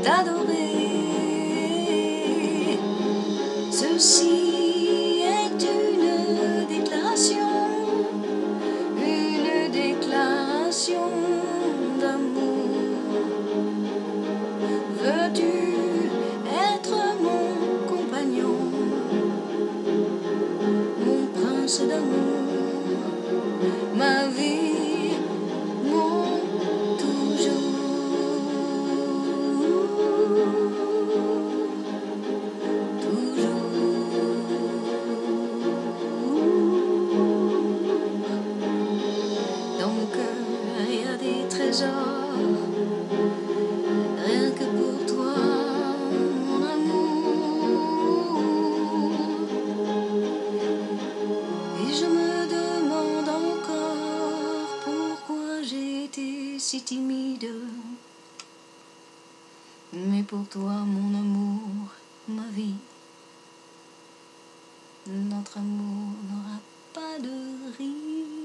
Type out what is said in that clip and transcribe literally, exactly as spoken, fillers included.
t'adorer. Ceci est une déclaration, une déclaration d'amour. Veux-tu être mon compagnon, mon prince d'amour, ma vie, mon toujours, toujours. Dans mon cœur, il y a des trésors, rien que pour toi, mon amour. Et je me demande encore pourquoi j'ai été si timide. Mais pour toi, mon amour, ma vie, notre amour n'aura pas de ride.